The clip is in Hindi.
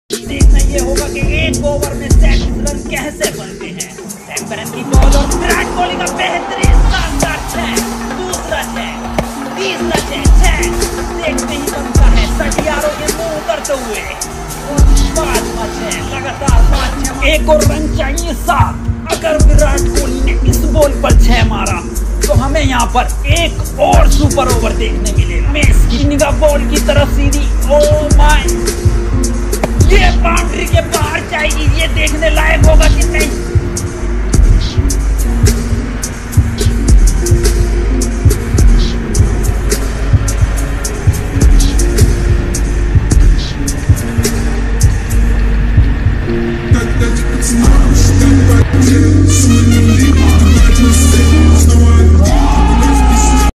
देखना ये होगा कि एक ओवर में 37 रन कैसे बनते हैं। सैमसन की बॉल और विराट कोहली का बेहतरीन शानदार छह, दूसरा छह, तीसरा छह देखते ही बनता है सटियारों के मुंह उतरते हुए। और पांचवा छह, लगातार 5 छह, एक और रन चाहिए 7। अगर विराट कोहली ने इस बॉल पर 6 मारा तो हमें यहाँ पर एक और सुपर ओवर देखने मिलेगा। मैं इसकी निगाह बॉल की तरफ सीधी, ओ माय, ये बाउंड्री के बाहर जाएगी। ये देखने लायक होगा कि नहीं।